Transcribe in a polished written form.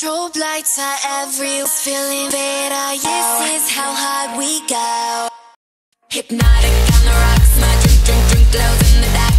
Strobe lights are everywhere, feeling better. This is how hard we go. Hypnotic on the rocks, my drink lows in the dark.